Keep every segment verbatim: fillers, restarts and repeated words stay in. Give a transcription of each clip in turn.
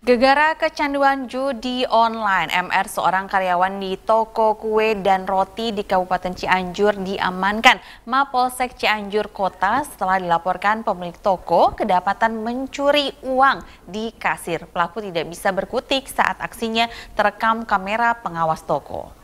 Gegara kecanduan judi online, M R seorang karyawan di toko kue dan roti di Kabupaten Cianjur diamankan Mapolsek Cianjur Kota setelah dilaporkan pemilik toko kedapatan mencuri uang di kasir. Pelaku tidak bisa berkutik saat aksinya terekam kamera pengawas toko.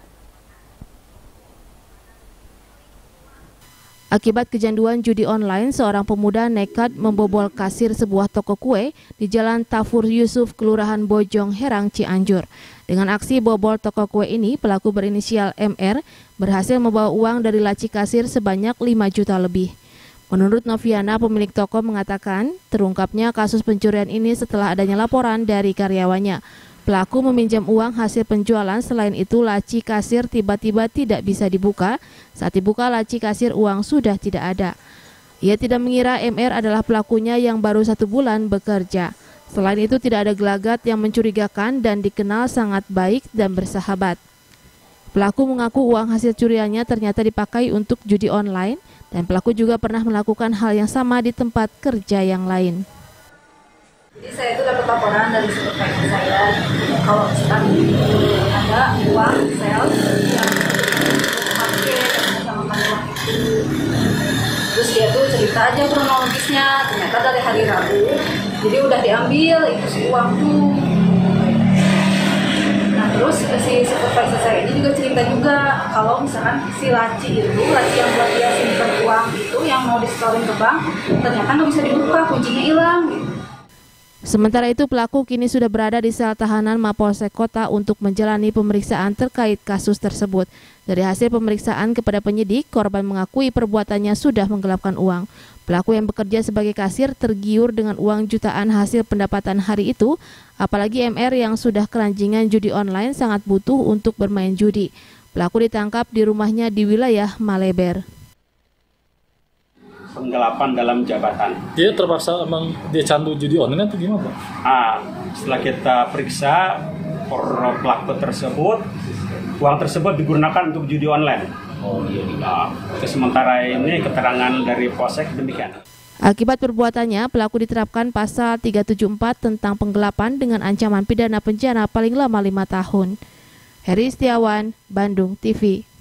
Akibat kecanduan judi online, seorang pemuda nekat membobol kasir sebuah toko kue di Jalan Tafur Yusuf, Kelurahan Bojong Herang, Cianjur. Dengan aksi bobol toko kue ini, pelaku berinisial M R berhasil membawa uang dari laci kasir sebanyak lima juta lebih. Menurut Noviana, pemilik toko mengatakan terungkapnya kasus pencurian ini setelah adanya laporan dari karyawannya. Pelaku meminjam uang hasil penjualan, selain itu laci kasir tiba-tiba tidak bisa dibuka. Saat dibuka laci kasir, uang sudah tidak ada. Ia tidak mengira M R adalah pelakunya yang baru satu bulan bekerja. Selain itu tidak ada gelagat yang mencurigakan dan dikenal sangat baik dan bersahabat. Pelaku mengaku uang hasil curiannya ternyata dipakai untuk judi online dan pelaku juga pernah melakukan hal yang sama di tempat kerja yang lain. Jadi saya itu dapat laporan dari supervisor saya kalau misalkan ada uang sales yang dipakai sama uang itu. Terus dia tuh cerita aja kronologisnya, ternyata dari hari Rabu, jadi udah diambil itu si uang tuh. Nah terus si supervisor saya ini juga cerita juga kalau misalkan si laci itu, laci yang buat dia simpan uang itu yang mau disetorin ke bank, ternyata nggak bisa dibuka, kuncinya hilang. Sementara itu, pelaku kini sudah berada di sel tahanan Mapolsek Kota untuk menjalani pemeriksaan terkait kasus tersebut. Dari hasil pemeriksaan kepada penyidik, korban mengakui perbuatannya sudah menggelapkan uang. Pelaku yang bekerja sebagai kasir tergiur dengan uang jutaan hasil pendapatan hari itu, apalagi M R yang sudah keranjingan judi online sangat butuh untuk bermain judi. Pelaku ditangkap di rumahnya di wilayah Maleber. Penggelapan dalam jabatan. Dia terpaksa emang dia candu judi online atau gimana, Pak? Ah, setelah kita periksa pelaku tersebut, uang tersebut digunakan untuk judi online. Oh iya. Nah, sementara ini keterangan dari Polsek demikian. Akibat perbuatannya, pelaku diterapkan pasal tiga tujuh empat tentang penggelapan dengan ancaman pidana penjara paling lama lima tahun. Heri Setiawan, Bandung T V.